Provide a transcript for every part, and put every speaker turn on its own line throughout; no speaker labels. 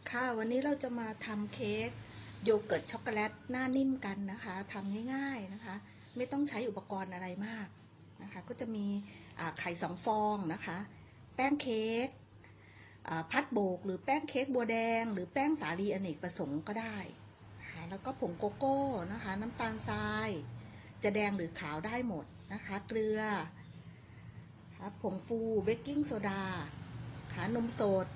ค่ะวันนี้เราจะมาทำเค้กโยเกิร์ตช็อกโกแลตหน้านิ่มกันนะคะทำง่ายๆนะคะไม่ต้องใช้อุปกรณ์อะไรมากนะคะก็จะมีไข่2 ฟองนะคะแป้งเค้กพัดโบกหรือแป้งเค้กบัวแดงหรือแป้งสาลีอเนกประสงค์ก็ได้นะคะแล้วก็ผงโกโก้นะคะน้ำตาลทรายจะแดงหรือขาวได้หมดนะคะเกลือผงฟูเบกกิ้งโซดานมสด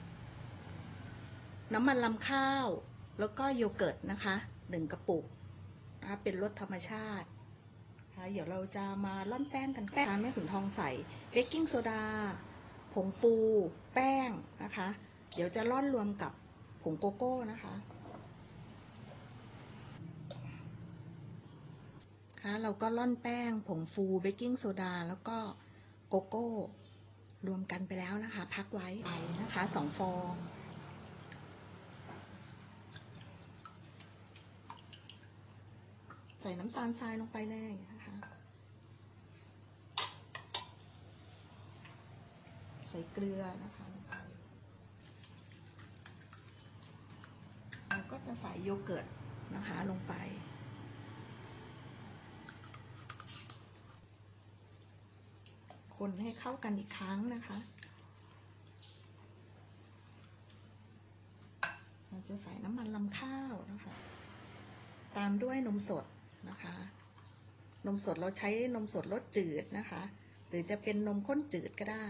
น้ำมันลำข้าวแล้วก็โยเกิร์ตนะคะ1 กระปุกนะคะเป็นรสธรรมชาตินะคะเดี๋ยวเราจะมาล่อนแป้งกันแป้งแม่ขุนทองใส่เบกกิ้งโซดาผงฟูแป้งนะคะเดี๋ยวจะล่อนรวมกับผงโกโก้นะคะเราก็ล่อนแป้งผงฟูเบกกิ้งโซดาแล้วก็โกโก้รวมกันไปแล้วนะคะพักไว้นะคะ2 ฟองใส่น้ำตาลทรายลงไปเลยนะคะใส่เกลือนะคะเราก็จะใส่โยเกิร์ตนะคะลงไปคนให้เข้ากันอีกครั้งนะคะเราจะใส่น้ำมันลำข้าวนะคะตามด้วยนมสดนะคะนมสดเราใช้นมสดรสจืดนะคะหรือจะเป็นนมข้นจืดก็ได้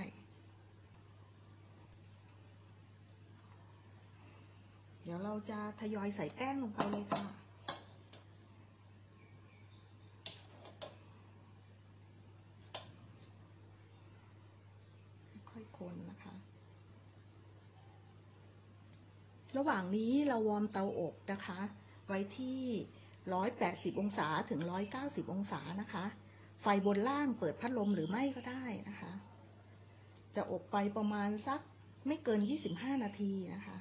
เดี๋ยวเราจะทยอยใส่แป้งลงไปเลยค่ะค่อยคนนะคะระหว่างนี้เราวอร์มเตาอบนะคะไว้ที่180 องศาถึง190 องศานะคะไฟบนล่างเปิดพัดลมหรือไม่ก็ได้นะคะจะอบไปประมาณสักไม่เกิน25 นาทีนะคะ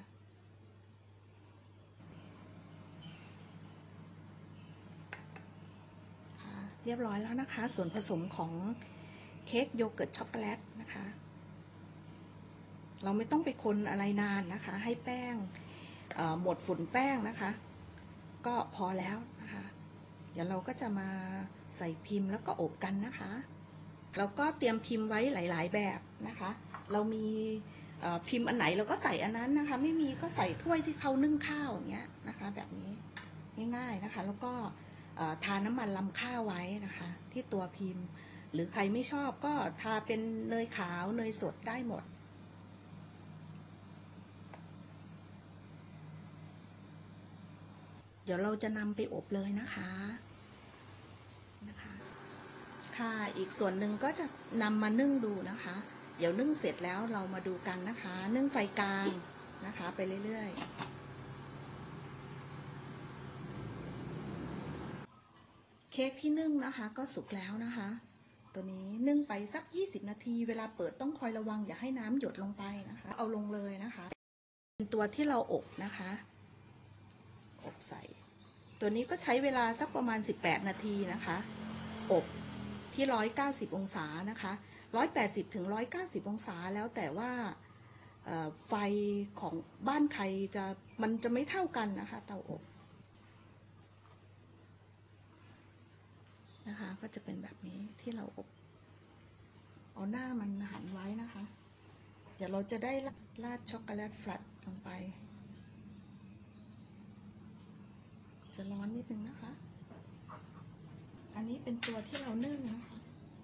เรียบร้อยแล้วนะคะส่วนผสมของเค้กโยเกิร์ตช็อกโกแลตนะคะเราไม่ต้องไปคนอะไรนานนะคะให้แป้งหมดฝุ่นแป้งนะคะก็พอแล้วนะคะเดี๋ยวเราก็จะมาใส่พิมพ์แล้วก็อบกันนะคะเราก็เตรียมพิมพ์ไว้หลายๆแบบนะคะเรามีพิมพ์อันไหนเราก็ใส่อันนั้นนะคะไม่มีก็ใส่ถ้วยที่เขานึ่งข้าวอย่างเงี้ยนะคะแบบนี้ง่ายๆนะคะแล้วก็ทาน้ำมันลำข้าวไว้นะคะที่ตัวพิมพ์หรือใครไม่ชอบก็ทาเป็นเนยขาวเนยสดได้หมดเดี๋ยวเราจะนำไปอบเลยนะคะค่ะอีกส่วนหนึ่งก็จะนำมานึ่งดูนะคะเดี๋ยวนึ่งเสร็จแล้วเรามาดูกันนะคะนึ่งไฟกลางนะคะไปเรื่อยๆเค้กที่นึ่งนะคะก็สุกแล้วนะคะตัวนี้นึ่งไปสัก20 นาทีเวลาเปิดต้องคอยระวังอย่าให้น้ำหยดลงไปนะคะเอาลงเลยนะคะเป็นตัวที่เราอบนะคะอบใส่ตัวนี้ก็ใช้เวลาสักประมาณ18 นาทีนะคะอบที่190 องศานะคะ180ถึง190 องศาแล้วแต่ว่าไฟของบ้านใครมันจะไม่เท่ากันนะคะเตาอบนะคะก็จะเป็นแบบนี้ที่เราอบเอาหน้ามันหันไว้นะคะเดี๋ยวเราจะได้ราดช็อกโกแลตแฟลตลงไปจะร้อนนิดนึงนะคะอันนี้เป็นตัวที่เรานึ่งนะคะ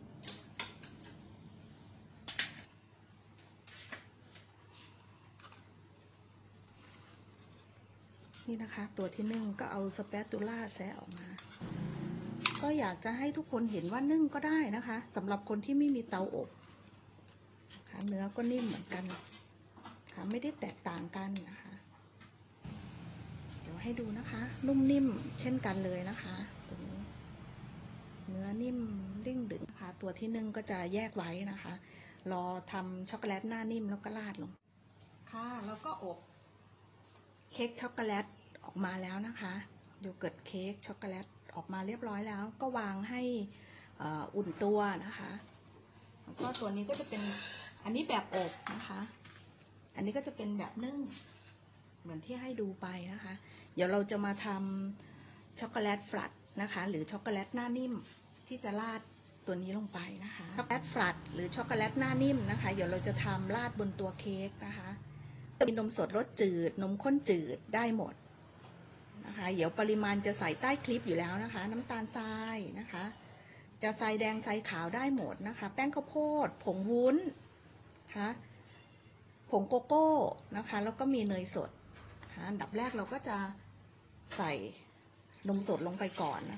นี่นะคะตัวที่นึ่งก็เอาสเปตูล่าแซะออกมาก็อยากจะให้ทุกคนเห็นว่านึ่งก็ได้นะคะสำหรับคนที่ไม่มีเตาอบเนื้อก็นิ่มเหมือนกันค่ะไม่ได้แตกต่างกันนะคะเดี๋ยวให้ดูนะคะนุ่มนิ่มเช่นกันเลยนะคะตัวนี้เนื้อนิ่มเด้งดึงนะคะตัวที่นึ่งก็จะแยกไว้นะคะรอทำช็อกโกแลตหน้านิ่มแล้วก็ราดลงค่ะแล้วก็อบเค้กช็อกโกแลตออกมาแล้วนะคะโยเกิร์ตเค้กช็อกโกแลตออกมาเรียบร้อยแล้วก็วางให้อุ่นตัวนะคะแล้วก็ตัวนี้ก็จะเป็นอันนี้แบบอบนะคะอันนี้ก็จะเป็นแบบนึ่งเหมือนที่ให้ดูไปนะคะ เดี๋ยวเราจะมาทำช็อกโกแลตฟลัดนะคะหรือช็อกโกแลตหน้านิ่มที่จะราดตัวนี้ลงไปนะคะช็อกโกแลตฟลัดหรือช็อกโกแลตหน้านิ่มนะคะเดี๋ยวเราจะทำราดบนตัวเค้กนะคะจะมีนมสดรสจืดนมข้นจืดได้หมดนะคะเดี๋ยวปริมาณจะใส่ใต้คลิปอยู่แล้วนะคะน้ำตาลทรายนะคะจะทรายแดงทรายขาวได้หมดนะคะแป้งข้าวโพดผงวุ้นนะคะผงโกโก้นะคะแล้วก็มีเนยสดอันดับแรกเราก็จะใส่นมสดลงไปก่อนนะ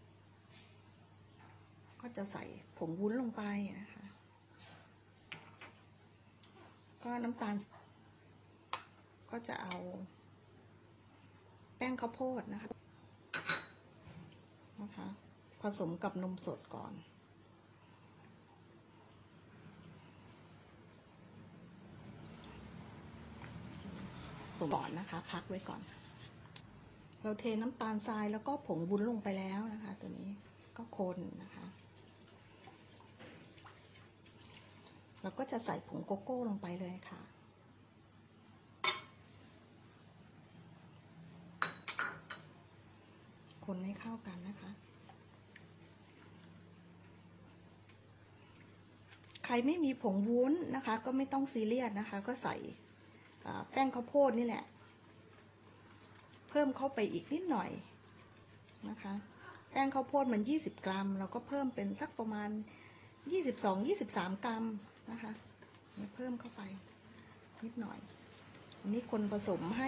ก็จะใส่ผงวุ้นลงไปนะคะก็น้ำตาลก็จะเอาแป้งข้าวโพดนะคะผสมกับนมสดก่อนก่อนนะคะพักไว้ก่อนเราเทน้ำตาลทรายแล้วก็ผงวุ้นลงไปแล้วนะคะตัวนี้ก็คนนะคะเราก็จะใส่ผงโกโก้ลงไปเลยค่ะคนให้เข้ากันนะคะใครไม่มีผงวุ้นนะคะก็ไม่ต้องซีเรียสนะคะก็ใส่แป้งข้าวโพดนี่แหละเพิ่มเข้าไปอีกนิดหน่อยนะคะแป้งข้าวโพดมัน20 กรัมเราก็เพิ่มเป็นสักประมาณ22-23 กรัมนะคะเพิ่มเข้าไปนิดหน่อยอันนี้คนผสมให้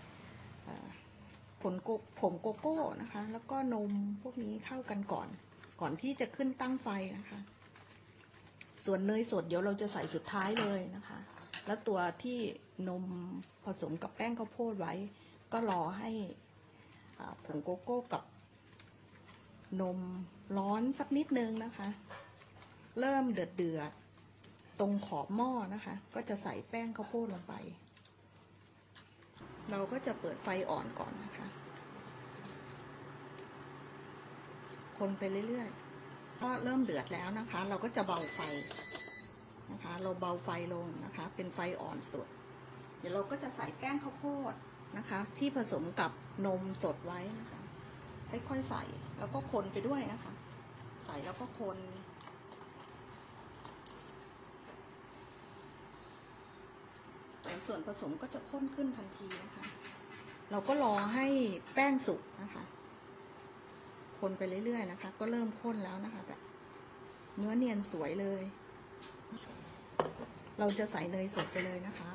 ผงโกโก้นะคะแล้วก็นมพวกนี้เข้ากันก่อนที่จะขึ้นตั้งไฟนะคะส่วนเนยสดเดี๋ยวเราจะใส่สุดท้ายเลยนะคะแล้วตัวที่นมผสมกับแป้งข้าวโพดไว้ก็รอให้ผงโกโก้กับนมร้อนสักนิดนึงนะคะเริ่มเดือดตรงขอบหม้อนะคะก็จะใส่แป้งข้าวโพดลงไปเราก็จะเปิดไฟอ่อนก่อนนะคะคนไปเรื่อยๆก็เริ่มเดือดแล้วนะคะเราก็จะเบาไฟนะคะเราเบาไฟลงนะคะเป็นไฟอ่อนสุดเดี๋ยวเราก็จะใส่แป้งข้าวโพดนะคะที่ผสมกับนมสดไว้นะคะค่อยๆใส่แล้วก็คนไปด้วยนะคะใส่แล้วก็คนส่วนผสมก็จะข้นขึ้นทันทีนะคะเราก็รอให้แป้งสุกนะคะคนไปเรื่อยๆนะคะก็เริ่มข้นแล้วนะคะแบบเนื้อเนียนสวยเลยเราจะใส่เนยสดไปเลยนะคะ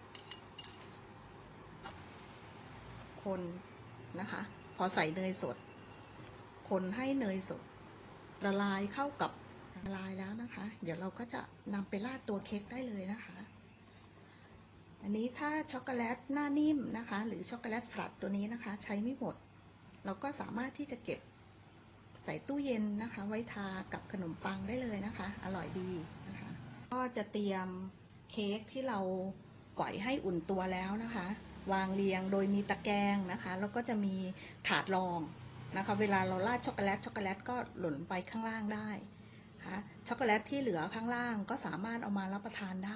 คนนะคะพอใส่เนยสดคนให้เนยสดละลายเข้ากับละลายแล้วนะคะเดี๋ยวเราก็จะนำไปราดตัวเค้กได้เลยนะคะอันนี้ถ้าช็อกโกแลตหน้านิ่มนะคะหรือช็อกโกแลตฟลัดตัวนี้นะคะใช้ไม่หมดเราก็สามารถที่จะเก็บใส่ตู้เย็นนะคะไว้ทากับขนมปังได้เลยนะคะอร่อยดีนะคะก็จะเตรียมเค้กที่เราปล่อยให้อุ่นตัวแล้วนะคะวางเรียงโดยมีตะแกรงนะคะแล้วก็จะมีถาดรองนะคะเวลาเราราดช็อกโกแลตก็หล่นไปข้างล่างได้นะคะช็อกโกแลตที่เหลือข้างล่างก็สามารถเอามารับประทานได้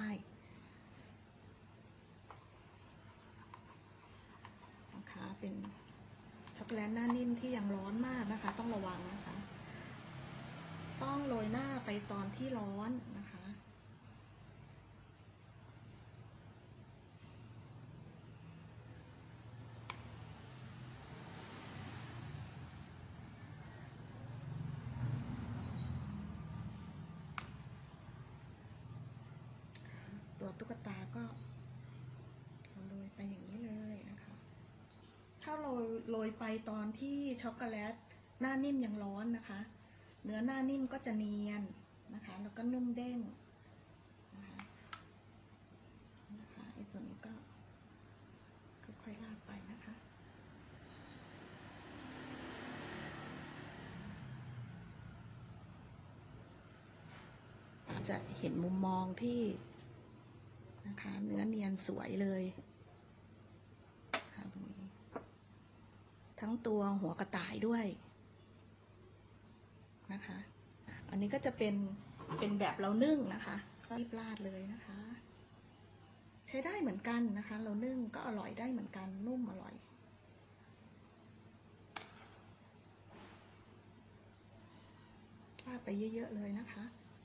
นะคะเป็นช็อกโกแลตหน้านิ่มที่ยังร้อนมากนะคะต้องระวังนะคะต้องโรยหน้าไปตอนที่ร้อนนะคะตัวตุ๊กตาก็โรยไปอย่างนี้เลยนะคะถ้าโรยไปตอนที่ช็อกโกแลตหน้านิ่มยังร้อนนะคะเนื้อหน้านิ่มก็จะเนียนนะคะแล้วก็นุ่มเด้งนะคะไอ้ตัวนี้ก็ค่อยๆลากไปนะคะจะเห็นมุมมองที่นะคะเนื้อเนียนสวยเลยตรงนี้ทั้งตัวหัวกระต่ายด้วยนะคะอันนี้ก็จะเป็นแบบเรานึ่งนะคะรีบราดเลยนะคะใช้ได้เหมือนกันนะคะเรานึ่งก็อร่อยได้เหมือนกันนุ่มอร่อยราดไปเยอะๆเลยนะคะ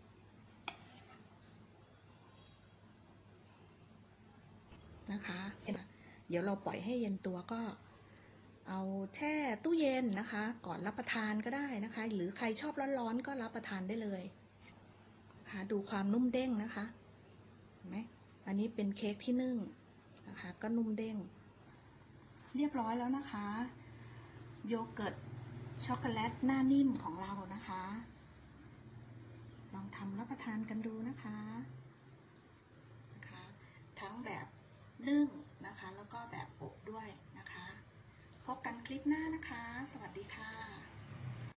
เดี๋ยวเราปล่อยให้เย็นตัวก็เอาแช่ตู้เย็นนะคะก่อนรับประทานก็ได้นะคะหรือใครชอบร้อนๆก็รับประทานได้เลยค่ะดูความนุ่มเด้งนะคะเห็นไหมอันนี้เป็นเค้กที่นึ่งนะคะก็นุ่มเด้งเรียบร้อยแล้วนะคะโยเกิร์ตช็อกโกแลตหน้านิ่มของเรานะคะลองทำรับประทานกันดูนะคะทั้งแบบนึ่งนะคะแล้วก็แบบอบด้วยนะคะพบกันคลิปหน้านะคะสวัสดีค่ะ